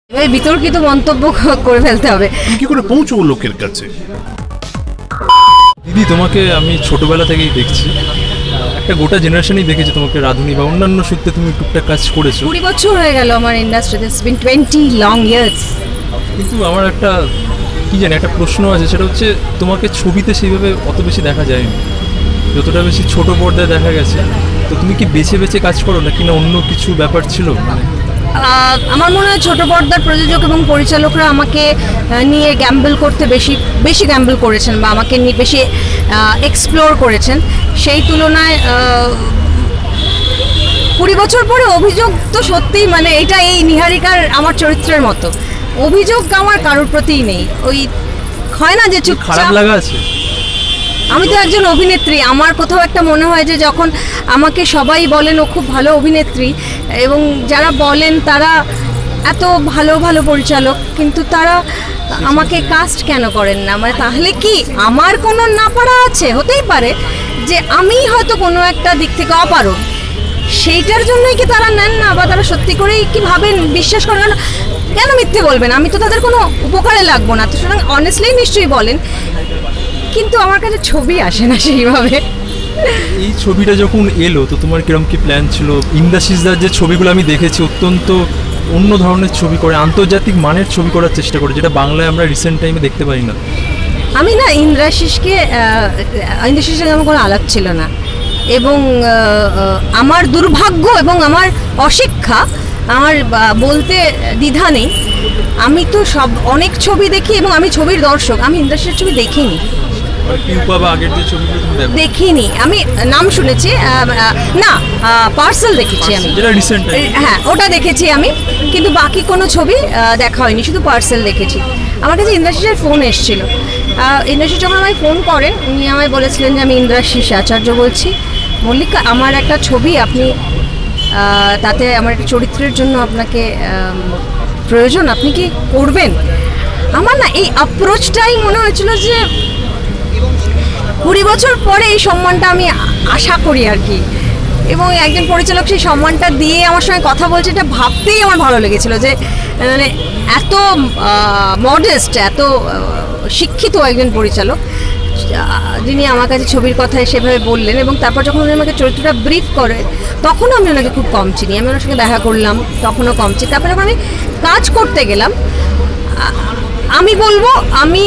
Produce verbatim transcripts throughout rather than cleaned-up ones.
এই বিতর্কিত মন্তব্য করে ফেলতে হবে। কি করে পৌঁছবো লোকের কাছে? দিদি, তোমাকে আমি ছোটবেলা থেকেই দেখছি, একটা গোটা জেনারেশনই দেখেছি তোমাকে রাঁধুনি বা অন্যান্য সূত্রে তুমি টুকটাক কাজ করেছো। কুড়ি বছর হয়ে গেল আমার ইন্ডাস্ট্রিতে, it's been twenty long years. কিন্তু আমার একটা কি জানি একটা প্রশ্ন আছে, সেটা হচ্ছে তোমাকে ছবিতে সেইভাবে অত বেশি দেখা যায়নি, যতটা বেশি ছোট পর্দায় দেখা গেছে। তো তুমি কি বেছে বেছে কাজ করো নাকি না অন্য কিছু ব্যাপার ছিল? মানে আমার মনে হয় ছোট পর্দার প্রযোজক এবং পরিচালকরা আমাকে নিয়ে গ্যাম্বল করতে বেশি বেশি গ্যাম্বল করেছেন বা আমাকে নিয়ে বেশি এক্সপ্লোর করেছেন। সেই তুলনায় কুড়ি বছর পরে অভিযোগ তো সত্যিই মানে এটা এই নিহারিকার আমার চরিত্রের মতো অভিযোগ আমার কারোর প্রতিই নেই। ওই হয় না যে চুপ খারাপ লাগা আছে। আমি তো একজন অভিনেত্রী, আমার কোথাও একটা মনে হয় যে যখন আমাকে সবাই বলেন ও খুব ভালো অভিনেত্রী এবং যারা বলেন তারা এত ভালো ভালো পরিচালক, কিন্তু তারা আমাকে কাস্ট কেন করেন না? মানে তাহলে কি আমার কোনো না পারা আছে? হতেই পারে যে আমি হয়তো কোনো একটা দিক থেকে অপারগ, সেইটার জন্যই কি তারা নেন না? বা তারা সত্যি করেই কি ভাবেন, বিশ্বাস করেন? কেন মিথ্যে বলবেন? আমি তো তাদের কোনো উপকারে লাগবো না, তো সুতরাং অনেস্টলি নিশ্চয়ই বলেন। কিন্তু আমার কাছে ছবি আসে না সেইভাবে। এই ছবিটা যখন এলো তো তোমার কিরকম কি প্ল্যান ছিল? ইন্দ্রাসিসদার যে ছবিগুলো আমি দেখেছি অত্যন্ত অন্য ধরনের ছবি করে, আন্তর্জাতিক মানের ছবি করার চেষ্টা করে, যেটা বাংলায় আমরা রিসেন্ট টাইমে দেখতে পাই না। আমি না ইন্দ্রাসিসকে ইন্দ্রাসিসের আমার কোনো আলাপ ছিল না, এবং আমার দুর্ভাগ্য এবং আমার অশিক্ষা, আমার বলতে দ্বিধা নেই। আমি তো সব অনেক ছবি দেখি এবং আমি ছবির দর্শক, আমি ইন্দ্রাসিসের ছবি দেখিনি দেখিনি আমি নাম শুনেছি, না পার্সেল দেখেছি আমি, হ্যাঁ ওটা দেখেছি আমি, কিন্তু বাকি কোনো ছবি দেখা হয়নি, শুধু পার্সেল দেখেছি। আমার কাছে ইন্দ্রাসিসের ফোন এসেছিল, ইন্দ্রাসিস যখন আমায় ফোন করেন উনি আমায় বলেছিলেন যে আমি ইন্দ্রাসিস আচার্য বলছি, মল্লিকা আমার একটা ছবি, আপনি তাতে আমার একটা চরিত্রের জন্য আপনাকে প্রয়োজন, আপনি কি করবেন? আমার না এই অ্যাপ্রোচটাই মনে হয়েছিল যে কুড়ি বছর পরে এই সম্মানটা আমি আশা করি আর কি, এবং একজন পরিচালক সেই সম্মানটা দিয়ে আমার সঙ্গে কথা বলছে, এটা ভাবতেই আমার ভালো লেগেছিল যে মানে এত মডেস্ট, এত শিক্ষিত একজন পরিচালক যিনি আমার কাছে ছবির কথা সেভাবে বললেন, এবং তারপর যখন উনি আমাকে চরিত্রটা ব্রিফ করে তখনও আমি ওনাকে খুব কম চিনি, আমি ওনার সঙ্গে দেখা করলাম তখনও কম চিনি। তারপরে যখন আমি কাজ করতে গেলাম, আমি বলবো আমি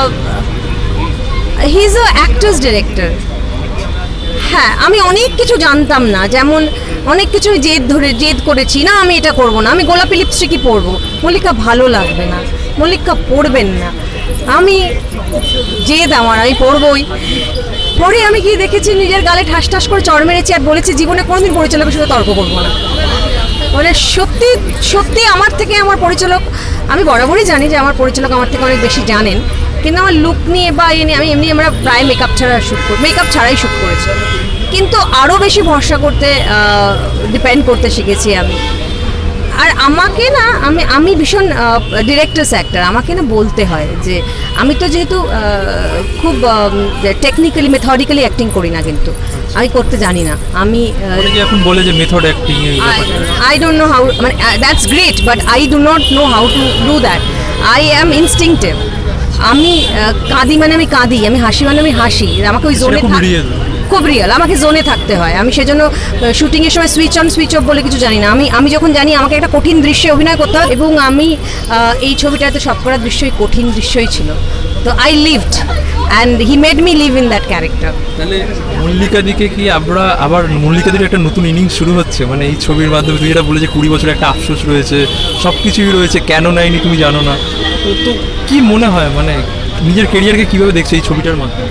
he is a actor's director. হ্যাঁ, আমি অনেক কিছু জানতাম না, যেমন অনেক কিছু জেদ ধরে জেদ করেছি, না আমি এটা করবো না, আমি গোলাপি লিপস্টিকই পরবো, মল্লিকা ভালো লাগবে না, মল্লিকা পরবেন না, আমি জেদ আমার, আমি পরবই। পরে আমি কি দেখেছি, নিজের গালে ঠাস ঠাস করে চড় মেরেছি আর বলেছি জীবনে কোনোদিন পরিচালকের সাথে তর্ক করবো না। মানে সত্যি সত্যি আমার থেকে আমার পরিচালক, আমি বরাবরই জানি যে আমার পরিচালক আমার থেকে অনেক বেশি জানেন, কিন্তু আমার লুক নিয়ে বা এ নিয়ে আমি এমনি আমরা প্রায় মেকআপ ছাড়া শ্যুট করি, মেকআপ ছাড়াই শ্যুট করেছি, কিন্তু আরও বেশি ভরসা করতে ডিপেন্ড করতে শিখেছি আমি। আর আমাকে না আমি আমি ভীষণ ডিরেক্টরস অ্যাক্টর, আমাকে না বলতে হয় যে আমি তো যেহেতু খুব টেকনিক্যালি মেথডিক্যালি অ্যাক্টিং করি না, কিন্তু আমি করতে জানি না। আমি এখন বলে যে method acting, I don't know how, মানে that's great, but I do not know how to do that. I am instinctive. আমি কাঁদি মানে আমি কাঁদি, আমি হাসি মানে আমি হাসি, আমাকে ওই জোনে খুব রিয়েল, আমাকে জোনে থাকতে হয়। আমি সেজন্য শুটিংয়ের সময় সুইচ অন সুইচ অফ বলে কিছু জানি না। আমি আমি যখন জানি আমাকে একটা কঠিন দৃশ্যে অভিনয় করতে হয়, এবং আমি এই ছবিটাতে সবকটা দৃশ্যই কঠিন দৃশ্যই ছিল, তো I lived and he made me live in that character. তাহলে মল্লিকা দিকে কি আমরা আবার মল্লিকা দিকে একটা নতুন ইনিংস শুরু হচ্ছে? মানে এই ছবির মাধ্যমে তুই যেটা বলে যে কুড়ি বছর একটা আফসোস রয়েছে, সব কিছুই রয়েছে, কেন নাইনি তুমি জানো না, তো তো কি মনে হয় মানে নিজের কেরিয়ারকে কীভাবে দেখছে এই ছবিটার মাধ্যমে?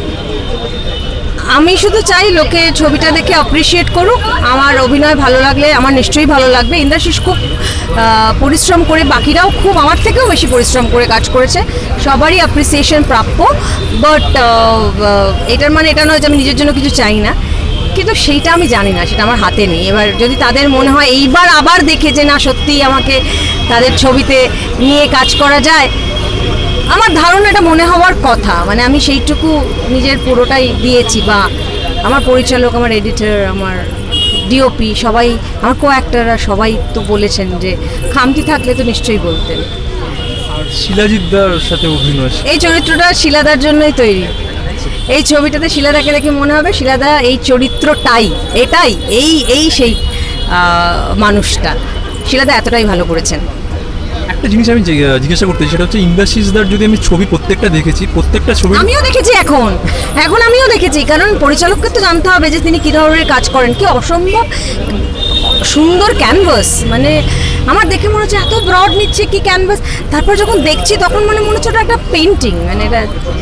আমি শুধু চাই লোকে ছবিটা দেখে অ্যাপ্রিসিয়েট করুক, আমার অভিনয় ভালো লাগলে আমার নিশ্চয়ই ভালো লাগবে। ইন্দ্রাসিস খুব পরিশ্রম করে, বাকিরাও খুব আমার থেকেও বেশি পরিশ্রম করে কাজ করেছে, সবারই অ্যাপ্রিসিয়েশন প্রাপ্য, বাট এটার মানে এটা নয় যে আমি নিজের জন্য কিছু চাই না, কিন্তু সেইটা আমি জানি না, সেটা আমার হাতে নেই। এবার যদি তাদের মনে হয় এইবার আবার দেখে যে না সত্যিই আমাকে তাদের ছবিতে নিয়ে কাজ করা যায়, আমার ধারণা এটা মনে হওয়ার কথা, মানে আমি সেইটুকু নিজের পুরোটাই দিয়েছি, বা আমার পরিচালক, আমার এডিটর, আমার ডিওপি সবাই, আমার কো অ্যাক্টররা সবাই তো বলেছেন যে খামতি থাকলে তো নিশ্চয়ই বলতেন। শিলাজিৎ দার সাথে অভিনয়, এই চরিত্রটা শিলাদার জন্যই তৈরি। এই ছবিটাতে শিলাদাকে দেখে মনে হবে শিলাদা এই চরিত্রটাই, এটাই এই এই সেই মানুষটা। শিলাদা এতটাই ভালো করেছেন। একটা জিনিস আমি জিজ্ঞা- জিজ্ঞাসা করতে চাই, সেটা হচ্ছে ইন্দ্রাশিস দার যদি আমি ছবি প্রত্যেকটা দেখেছি, প্রত্যেকটা ছবি আমিও দেখেছি, এখন এখন আমিও দেখেছি, কারণ পরিচালককে তো জানতে হবে যে তিনি কী ধরনের কাজ করেন। কি অসম্ভব সুন্দর ক্যানভাস, মানে আমার দেখে মনে হচ্ছে এত ব্রড নিচ্ছে কি ক্যানভাস। তারপর যখন দেখছি তখন মানে মনে হচ্ছে ওটা একটা পেন্টিং, মানে এটা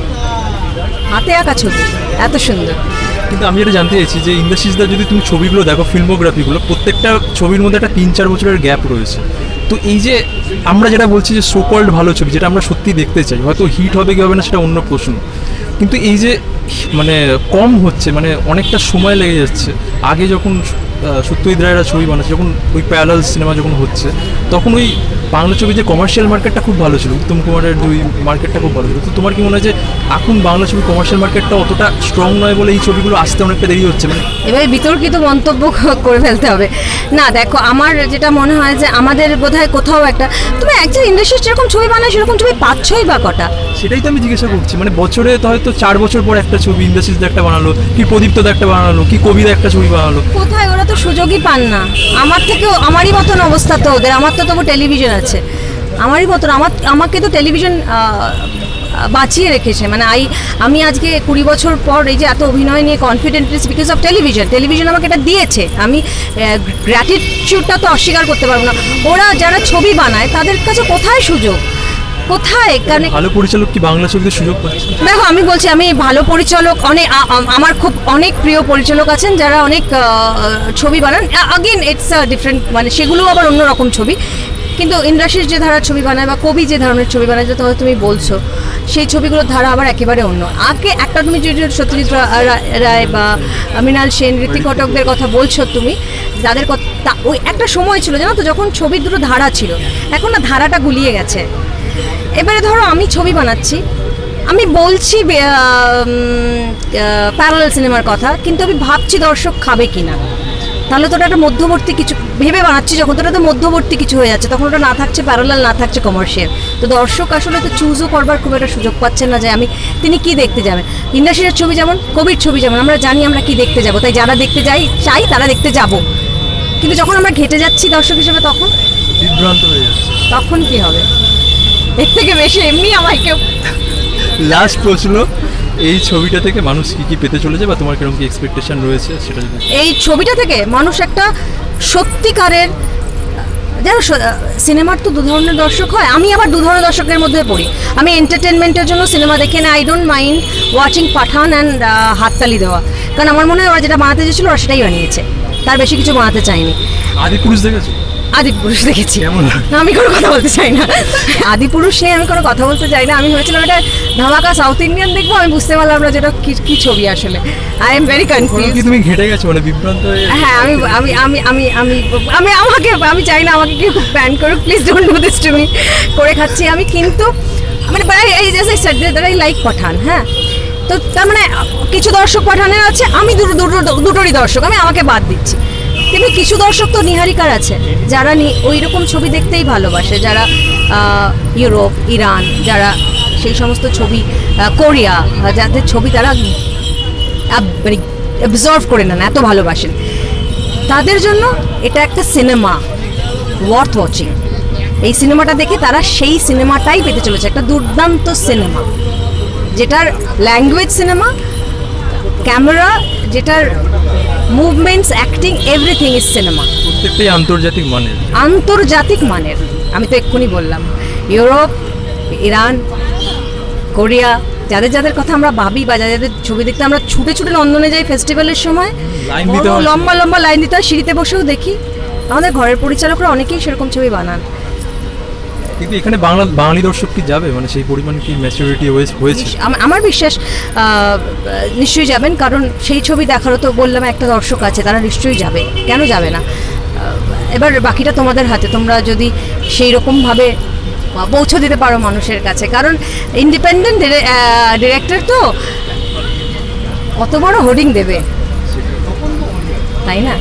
হাতে আঁকা ছবি, এত সুন্দর। কিন্তু আমি যেটা জানতে চাইছি যে ইন্দ্রাশিস দার যদি তুমি ছবিগুলো দেখো, ফিল্মোগ্রাফিগুলো, প্রত্যেকটা ছবির মধ্যে একটা তিন চার বছরের গ্যাপ রয়েছে। তো এই যে আমরা যেটা বলছি যে সোকল্ড ভালো ছবি, যেটা আমরা সত্যি দেখতে চাই, হয়তো হিট হবে কি হবে না সেটা অন্য প্রশ্ন, কিন্তু এই যে মানে কম হচ্ছে, মানে অনেকটা সময় লেগে যাচ্ছে। আগে যখন সত্যজিৎ রায়েরা ছবি বানাচ্ছে, যখন ওই প্যারালাল সিনেমা যখন হচ্ছে, তখন ওই বাংলা ছবি যে কমার্শিয়াল মার্কেটটা খুব ভালো ছিল, উত্তম কুমারের ওই মার্কেটটা খুব ভালো ছিল। তো তোমার কি মনে হয় যে এখন বাংলা ছবি কমার্শিয়াল মার্কেটটা অতটা স্ট্রং নয় বলে এই ছবিগুলো আসতে অনেকটা দেরি হচ্ছে? মানে এবারে বিতর্কিত মন্তব্য করে ফেলতে হবে না। দেখো, আমার যেটা মনে হয় যে আমাদের বোধহয় কোথাও একটা, তুমি একজন ইন্ডাস্ট্রি যেরকম ছবি বানায় সেরকম ছবি পাচ্ছই বা কটা? সেটাই তো আমি জিজ্ঞাসা করছি। মানে বছরে তো হয়তো চার বছর পর একটা ছবি ইন্দ্রাশিস দা একটা বানালো, কি প্রদীপ্ত দা একটা বানালো, কি কবিতা একটা ছবি বানালো, কোথায়? ওরা তো সুযোগই পান না। আমার থেকেও আমারই মতন অবস্থা তো ওদের। আমার তো তবু টেলিভিশন আছে, আমারই মতন। আমার আমাকে তো টেলিভিশন বাঁচিয়ে রেখেছে। মানে আই আমি আজকে কুড়ি বছর পর এই যে এত অভিনয় নিয়ে confident is because of television. Television আমাকে এটা দিয়েছে। আমি গ্র্যাটিটিউডটা তো অস্বীকার করতে পারবো না। ওরা যারা ছবি বানায় তাদের কাছে কোথায় সুযোগ, কোথায়? কারণ ভালো পরিচালক কি বাংলা ছবিতে সুযোগ পাচ্ছে? দেখো, আমি বলছি আমি ভালো পরিচালক অনেক, আমার খুব অনেক প্রিয় পরিচালক আছেন যারা অনেক ছবি বানান। আগেন ইটস আ ডিফারেন্ট, মানে সেগুলো আবার অন্যরকম ছবি। কিন্তু ইন্দ্রাশিস যে ধারার ছবি বানায় বা কবি যে ধরনের ছবি বানায়, যে তোমার তুমি বলছো, সেই ছবিগুলোর ধারা আবার একেবারে অন্য। আগে একটা তুমি যদি সত্যজিৎ রায় বা মৃণাল সেন, ঋত্বিক ঘটকদের কথা বলছো তুমি, যাদের কথা ওই একটা সময় ছিল জানো তো, যখন ছবির দুটো ধারা ছিল। এখন না ধারাটা গুলিয়ে গেছে। এবারে ধরো আমি ছবি বানাচ্ছি, আমি বলছি প্যারালাল সিনেমার কথা, কিন্তু আমি ভাবছি দর্শক খাবে কিনা। তাহলে তো ওটা একটা মধ্যবর্তী কিছু ভেবে বানাচ্ছি, যখন তো ওটা তো মধ্যবর্তী কিছু হয়ে যাচ্ছে, তখন ওটা না থাকছে প্যারালাল, না থাকছে কমার্শিয়াল। তো দর্শক আসলে তো চুজও করবার খুব একটা সুযোগ পাচ্ছেন না যে আমি তিনি কি দেখতে যাবেন। ইন্ডাস্ট্রির ছবি যেমন, কবির ছবি যেমন, আমরা জানি আমরা কি দেখতে যাব, তাই যারা দেখতে যাই চাই তারা দেখতে যাব। কিন্তু যখন আমরা ঘেটে যাচ্ছি দর্শক হিসেবে, তখন বিভ্রান্ত হয়ে যাচ্ছে। তখন কি হবে? এর থেকে বেশি এমনি আমায় কেউ। লাস্ট প্রশ্ন, এই ছবিটা থেকে মানুষ কি কি পেতে চলেছে বা তোমার কিরকম কি এক্সপেকটেশন রয়েছে সেটা যদি? এই ছবিটা থেকে মানুষ একটা সত্যিকারের, যারা সিনেমার তো দু ধরনের দর্শক হয়, আমি আবার দু ধরনের দর্শকের মধ্যে পড়ি। আমি এন্টারটেনমেন্টের জন্য সিনেমা দেখি না, I don't mind watching Pathaan and হাততালি দেওয়া, কারণ আমার মনে হয় ওরা যেটা বানাতে চেয়েছিল ওরা সেটাই বানিয়েছে, তার বেশি কিছু বানাতে চাইনি। আদিপুরুষ দেখেছো? আদিপুরুষ দেখেছি। কেমন? আমি কোনো কথা বলতে চাই না আদিপুরুষ নিয়ে, আমি কোনো কথা বলতে চাই না। আমি ভেবেছিলাম এটা ধামাকা সাউথ ইন্ডিয়ান দেখবো, আমি বুঝতে পারলাম না যেটা কি ছবি আসলে। I am very confuse. তুমি ঘেটে গেছো, মানে বিভ্রান্ত হয়ে? হ্যাঁ, আমি আমি আমি আমি আমি আমি আমাকে আমি চাই না আমাকে কেউ ব্যান করুক, please don't do this to me. করে খাচ্ছি আমি, কিন্তু মানে এই এই লাইক পাঠান। হ্যাঁ, তো তার মানে কিছু দর্শক পাঠানের আছে, আমি দুটো দুটো দুটোরই দর্শক, আমি আমাকে বাদ দিচ্ছি। তেমনি কিছু দর্শক তো নিহারিকার আছে যারা ওই রকম ছবি দেখতেই ভালোবাসে, যারা ইউরোপ, ইরান, যারা সেই সমস্ত ছবি, কোরিয়া, যাদের ছবি তারা মানে অবজার্ভ করে নেন, এত ভালোবাসেন, তাদের জন্য এটা একটা সিনেমা ওয়ার্থ ওয়াচিং। এই সিনেমাটা দেখে তারা সেই সিনেমাটাই পেতে চলেছে, একটা দুর্দান্ত সিনেমা, যেটার ল্যাঙ্গুয়েজ সিনেমা, ক্যামেরা, যেটার movements, acting, everything is cinema. প্রত্যেকটাই আন্তর্জাতিক মানের। আন্তর্জাতিক মানের, আমি তো এক্ষুনি বললাম। ইউরোপ, ইরান, কোরিয়া, যাদের যাদের কথা আমরা ভাবি বা যাদের ছবি দেখতে আমরা ছুটে ছুটে লন্ডনে যাই ফেস্টিভ্যালের সময়, লম্বা লম্বা লাইন দিতে হয়, সিঁড়িতে বসেও দেখি। আমাদের ঘরের পরিচালকরা অনেকেই সেরকম ছবি বানান। কিন্তু এখানে বাংলা বাঙালি দর্শক কি যাবে, মানে সেই পরিমাণ কি ম্যাচুরিটি হয়েছে? আমার বিশ্বাস নিশ্চয়ই যাবেন, কারণ সেই ছবি দেখারও তো বললাম একটা দর্শক আছে, তারা নিশ্চয়ই যাবে, কেন যাবে না? এবার বাকিটা তোমাদের হাতে, তোমরা যদি সেই রকমভাবে পৌঁছে দিতে পারো মানুষের কাছে, কারণ ইন্ডিপেন্ডেন্ট ডিরেক্টর তো কত বড় হোর্ডিং দেবে, তাই না?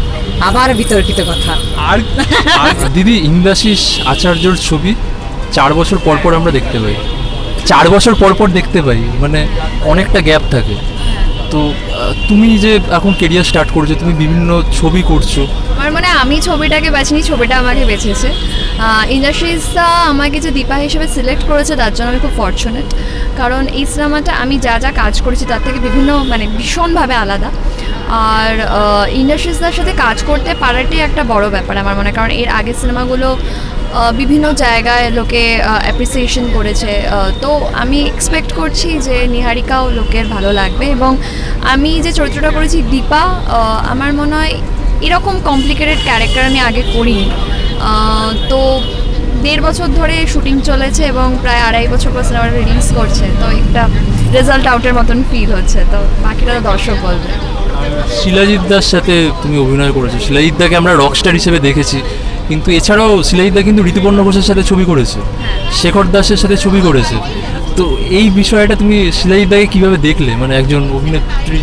আবার বিতর্কিত কথা। আর আর দিদি, ইন্দ্রাশিস আচার্যর ছবি চার বছর পর পর আমরা দেখতে পাই, চার বছর পর পর দেখতে পাই, মানে অনেকটা গ্যাপ থাকে। তো তুমি যে এখন কেরিয়ার স্টার্ট করছো, তুমি বিভিন্ন ছবি করছো, আমার মানে আমি ছবিটাকে বাছিনি, ছবিটা আমাকে বেছেছে। ইন্ডাস্ট্রিজটা আমাকে যে দীপা হিসেবে সিলেক্ট করেছে তার জন্য আমি খুব ফর্চুনেট, কারণ এই সিনেমাটা আমি যা যা কাজ করেছি তার থেকে বিভিন্ন মানে ভীষণভাবে আলাদা। আর ইন্ডাস্ট্রিজদের সাথে কাজ করতে পারাটাই একটা বড় ব্যাপার আমার মনে হয়, কারণ এর আগের সিনেমাগুলো বিভিন্ন জায়গায় লোকে অ্যাপ্রিসিয়েশন করেছে। তো আমি এক্সপেক্ট করছি যে নিহারিকাও লোকের ভালো লাগবে, এবং আমি যে চরিত্রটা করেছি দীপা, আমার মনে হয় এরকম কমপ্লিকেটেড ক্যারেক্টার আমি আগে করিনি। তো দেড় বছর ধরে শুটিং চলেছে এবং প্রায় আড়াই বছর পর সিনেমাটা রিলিজ করছে, তো একটা রেজাল্ট আউটের মতন ফিল হচ্ছে, তো বাকিটা তো দর্শক বলবে। শিলাজিৎ দার সাথে তুমি অভিনয় করেছো, শিলাজিৎ দাকে আমরা রকস্টার হিসেবে দেখেছি, কিন্তু এছাড়াও শিলাজিৎ দা কিন্তু ঋতুপর্ণ ঘোষের সাথে ছবি করেছে, শেখর দাসের সাথে ছবি করেছে। তো এই বিষয়টা তুমি শিলাজিৎ দাকে কীভাবে দেখলে, মানে একজন অভিনেত্রী?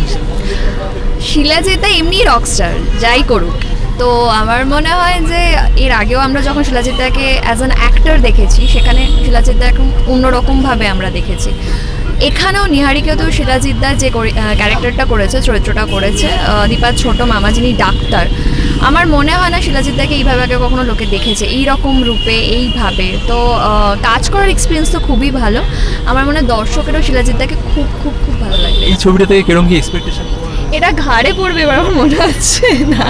শিলাজিৎ এমনি রকস্টার, যাই করুক। তো আমার মনে হয় যে এর আগেও আমরা যখন শিলাজিৎ দাকে অ্যাজ অ্যান অ্যাক্টর দেখেছি, সেখানে শিলাজিৎ দা এখন অন্যরকমভাবে আমরা দেখেছি। এখানেও নিহারিকাতেও শিলাজিৎ দা যে ক্যারেক্টারটা করেছে, চরিত্রটা করেছে দীপার ছোট মামা, যিনি ডাক্তার, আমার মনে হয় না শিলাজিৎ দাকে এইভাবে আগে কখনো লোকে দেখেছে এই রকম রূপে, এইভাবে। তো কাজ করার এক্সপিরিয়েন্স তো খুবই ভালো, আমার মনে হয় দর্শকেরও শিলাজিৎ দাকে খুব খুব খুব ভালো লাগবে। এই ছবিটা থেকে কিরকম কি এক্সপেকটেশন? এটা ঘাড়ে পড়বে এবার আমার মনে হচ্ছে না।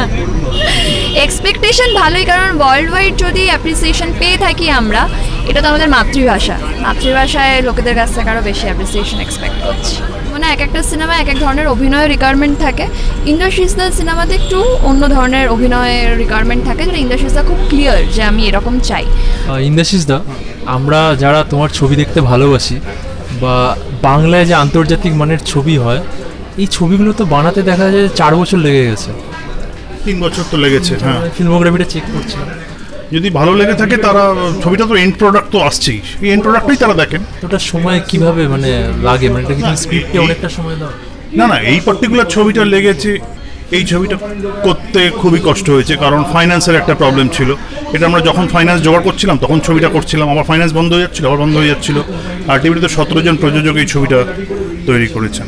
এক্সপেকটেশন ভালোই, কারণ ওয়ার্ল্ড ওয়াইড যদি অ্যাপ্রিসিয়েশন পেয়ে থাকি আমরা, এটা তো আমাদের মাতৃভাষা, মাতৃভাষায় লোকেদের কাছ থেকে আরও বেশি অ্যাপ্রিসিয়েশন এক্সপেক্ট করছি। মানে এক একটা সিনেমা এক এক ধরনের অভিনয়ের রিকোয়ারমেন্ট থাকে, ইন্দ্রাশিসদার সিনেমাতে একটু অন্য ধরনের অভিনয়ের রিকোয়ারমেন্ট থাকে, যেটা ইন্দ্রাশিসদা খুব ক্লিয়ার যে আমি এরকম চাই। ইন্দ্রাশিসদা, আমরা যারা তোমার ছবি দেখতে ভালোবাসি, বা বাংলায় যে আন্তর্জাতিক মানের ছবি হয়, এই ছবিগুলো তো বানাতে দেখা যায় চার বছর লেগে গেছে। তিন বছর তো লেগেছে। হ্যাঁ, ফিল্মোগ্রাফিটা চেক করছি, যদি ভালো লেগে থাকে তারা ছবিটা তো এন্ড প্রোডাক্ট তো আসছেই, এই এন্ড প্রোডাক্টই তারা দেখেন। ওটা সময় কিভাবে মানে লাগে, মানে এটা কি স্ক্রিপ্টে অনেকটা সময় দাও? না না, এই পার্টিকুলার ছবিটা লেগেছে, এই ছবিটা করতে খুবই কষ্ট হয়েছে, কারণ ফাইন্যান্সের একটা প্রবলেম ছিল। এটা আমরা যখন ফাইন্যান্স জোগাড় করছিলাম তখন ছবিটা করছিলাম, আবার ফাইন্যান্স বন্ধ হয়ে যাচ্ছিলো, আবার বন্ধ হয়ে যাচ্ছিলো। আলটিমেটলি তো সতেরো জন প্রযোজক এই ছবিটা তৈরি করেছেন।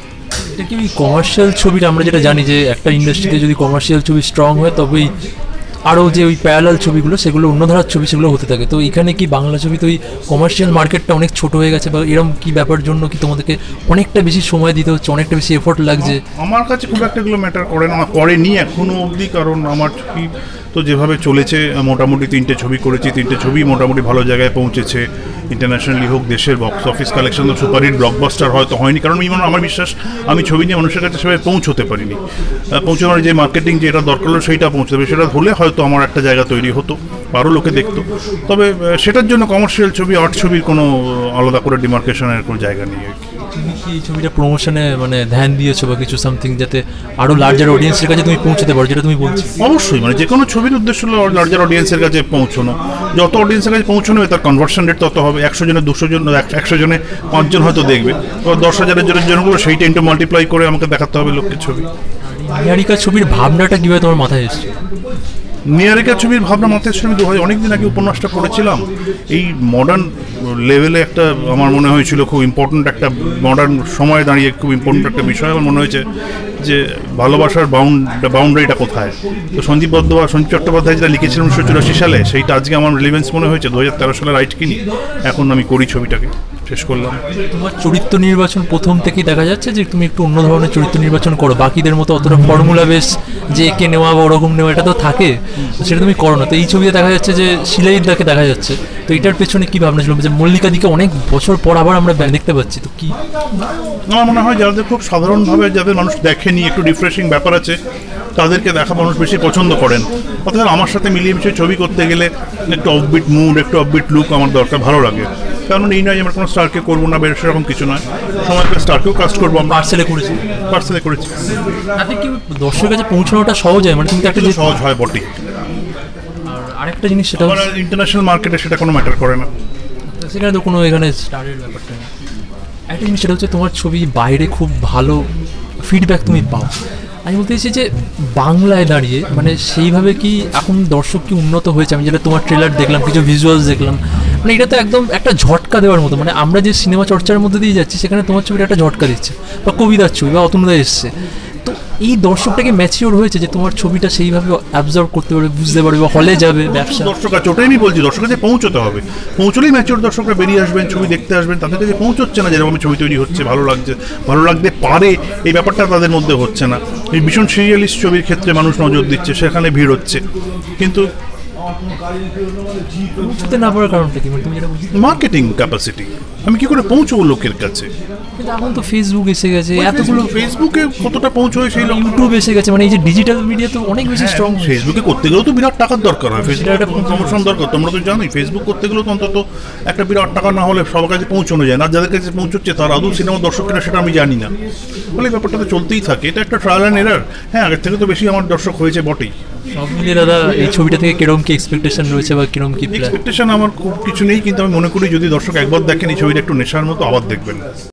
এটা কি কমার্শিয়াল ছবিটা, আমরা যেটা জানি যে একটা ইন্ডাস্ট্রিতে যদি কমার্শিয়াল ছবি স্ট্রং হয় তবেই আরও যে ওই প্যারালাল ছবিগুলো, সেগুলো অন্য ধারার ছবি, সেগুলো হতে থাকে। তো এখানে কি বাংলা ছবি তো ওই কমার্শিয়াল মার্কেটটা অনেক ছোট হয়ে গেছে, বা এরকম কি ব্যাপার জন্য কি তোমাদেরকে অনেকটা বেশি সময় দিতে হচ্ছে, অনেকটা বেশি এফোর্ট লাগছে? আমার কাছে খুব একটা এগুলো ম্যাটার করে না, করেনি এখনও অবধি, কারণ আমার ছবি তো যেভাবে চলেছে, মোটামুটি তিনটে ছবি করেছি, তিনটে ছবি মোটামুটি ভালো জায়গায় পৌঁছেছে। ইন্টারন্যাশনালি হোক, দেশের বক্স অফিস কালেকশন তো সুপারহিট ব্লকবাস্টার হয়তো হয়নি, কারণ আমার বিশ্বাস আমি ছবি নিয়ে মানুষের কাছে সেভাবে পৌঁছতে পারিনি। পৌঁছানোর যে মার্কেটিং যেটা দরকার হলো সেইটা পৌঁছতে হবে, সেটা হলে হয়তো আমার একটা জায়গা তৈরি হতো, আরও লোকে দেখতো। তবে সেটার জন্য কমার্শিয়াল ছবি, আর্ট ছবির কোনো আলাদা করে ডিমার্কেশনের কোনো জায়গা নেই আর কি। তুমি কি ছবিটা প্রমোশনে মানে ধ্যান দিয়েছো বা কিছু সামথিং, যাতে আরও লার্জার অডিয়েন্সের কাছে তুমি পৌঁছতে পারো, যেটা তুমি বলছো? অবশ্যই, মানে যে কোনো ছবির উদ্দেশ্য হলো লার্জার অডিয়েন্সের কাছে পৌঁছানো। যত অডিয়েন্সের কাছে পৌঁছানো হবে তার কনভার্সন রেট তত হবে। একশো জনের দুশো জন, একশো জনে পাঁচজন হয়তো দেখবে, এবার দশ হাজারের জনের জনগুলো সেইটা ইন্টু মাল্টিপ্লাই করে আমাকে দেখাতে হবে লোকের ছবি। নিহারিকা ছবির ভাবনাটা কীভাবে তোমার মাথায় এসছে? নিহারিকা ছবির ভাবনা মাথায় এসেছিল, আমি দু হাজার অনেক দিন আগে উপন্যাসটা পড়েছিলাম। এই মডার্ন লেভেলে একটা আমার মনে হয়েছিল খুব ইম্পর্ট্যান্ট একটা, মডার্ন সময়ে দাঁড়িয়ে খুব ইম্পর্ট্যান্ট একটা বিষয় আমার মনে হয়েছে যে ভালোবাসার বাউন্ড বাউন্ডারিটা কোথায়। তো সঞ্জীব বন্দ্যোপাধ্যায়, সঞ্জীব চট্টোপাধ্যায় যেটা লিখেছিলেন উনিশশো চুরাশি সালে, সেইটা আজকে আমার রিলেভেন্স মনে হয়েছে। দু হাজার তেরো সালে রাইট কিনি, এখন আমি করি ছবিটাকে, শেষ করলাম। তোমার চরিত্র নির্বাচন প্রথম থেকেই দেখা যাচ্ছে যে তুমি একটু অন্য ধরনের চরিত্র নির্বাচন করো, বাকিদের মতো অতটা ফর্মুলা বেস যে একে নেওয়া বা ওরকম নেওয়া এটা তো থাকে, সেটা তুমি করো না। তো এই ছবিতে দেখা যাচ্ছে যে শিলাজিৎ দাকে দেখা যাচ্ছে, তো এটার পেছনে কী ভাবনা ছিল যে মল্লিকা দিকে অনেক বছর পর আবার আমরা দেখতে পাচ্ছি? তো কি আমার মনে হয় যাদের খুব সাধারণভাবে যাদের মানুষ দেখেনি, একটু রিফ্রেশিং ব্যাপার আছে, তাদেরকে দেখা মানুষ বেশি পছন্দ করেন। অর্থাৎ আমার সাথে মিলিয়ে মিশিয়ে ছবি করতে গেলে একটু অফবিট মুড, একটু অফবিট লুক আমার দরকার, ভালো লাগে। কারণ এই নয় আমরা কোনো স্টারকে করবো না, বেশ সেরকম কিছু নয়, সময় স্টারকেও কাস্ট করবো। আমরা পার্সেলে করেছি, পার্সেলে করেছি, তাতে কি দর্শকের কাছে পৌঁছানোটা সহজ হয়? মানে কিন্তু একটা যে সহজ হয় বটেই। আর আরেকটা জিনিস, সেটা ইন্টারন্যাশনাল মার্কেটে সেটা কোনো ম্যাটার করে না, সেখানে তো কোনো এখানে স্টারের ব্যাপারটা নেই। একটা জিনিস সেটা হচ্ছে তোমার ছবি বাইরে খুব ভালো ফিডব্যাক তুমি পাও, আমি বলতে চাইছি যে বাংলায় দাঁড়িয়ে মানে সেইভাবে কি এখন দর্শক কি উন্নত হয়েছে? আমি যেটা তোমার ট্রেলার দেখলাম, কিছু ভিজুয়ালস দেখলাম, মানে এটা তো একদম একটা ঝটকা দেওয়ার মতো। মানে আমরা যে সিনেমা চর্চার মধ্যে দিয়ে যাচ্ছি সেখানে তোমার ছবিটা একটা ঝটকা দিচ্ছে, বা কবিতার ছবি বা অতনুদা এসছে। তো এই দর্শকটাকে ম্যাচিওর হয়েছে যে তোমার ছবিটা সেইভাবে অ্যাবজর্ব করতে পারবে, বুঝতে পারবে, বা হলে যাবে ব্যবসা। দর্শক আছে, ওটাই আমি বলছি, দর্শকের কাছে পৌঁছতে হবে। পৌঁছলেই ম্যাচিওর দর্শকরা বেরিয়ে আসবেন, ছবি দেখতে আসবেন। তাদের কাছে পৌঁছচ্ছে না যেরকম ছবি তৈরি হচ্ছে, ভালো লাগছে, ভালো লাগতে পারে, এই ব্যাপারটা তাদের মধ্যে হচ্ছে না। এই ভীষণ সিরিয়ালিস্ট ছবির ক্ষেত্রে মানুষ নজর দিচ্ছে, সেখানে ভিড় হচ্ছে, কিন্তু পৌঁছতে না পারার কারণটা কি? তুমি যেটা বলছো মার্কেটিং ক্যাপাসিটি, আমি কি করে পৌঁছবো লোকের কাছে? কিন্তু এখন তো ফেসবুক এসে গেছে, এতগুলো ফেসবুকে কতটা পৌঁছয় সেই লোক, ইউটিউব এসে গেছে, মানে এই যে ডিজিটাল মিডিয়া তো অনেক বেশি স্ট্রং। ফেসবুকে করতে গেলেও তো বিরাট টাকার দরকার হয়, ফেসবুকে একটা প্রমোশন দরকার, তোমরা তো জানোই। ফেসবুক করতে গেলেও তো অন্তত একটা বিরাট টাকা না হলে সবার কাছে পৌঁছানো যায় না। যাদের কাছে পৌঁছচ্ছে তারা আদৌ সিনেমা দর্শক কিনা সেটা আমি জানি না, ফলে ব্যাপারটা তো চলতেই থাকে। এটা একটা ট্রায়াল অ্যান্ড এরার। হ্যাঁ, আগের থেকে তো বেশি আমার দর্শক হয়েছে বটেই। সব মিলিয়ে দাদা এই ছবিটা থেকে কিরকম কি এক্সপেকটেশন রয়েছে বা কিরকম কি? এক্সপেকটেশন আমার খুব কিছু নেই, কিন্তু আমি মনে করি যদি দর্শক একবার দেখেন এই ছবিটা একটু নেশার মতো, আবার দেখবেন।